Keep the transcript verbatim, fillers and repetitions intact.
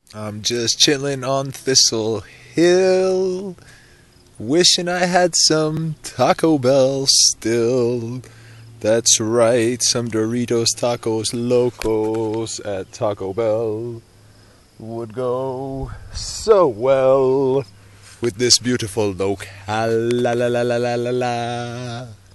I'm just chilling on Thistle Hill, wishing I had some Taco Bell still. That's right, some Doritos Tacos Locos at Taco Bell would go so well with this beautiful locale. La la la la la la la.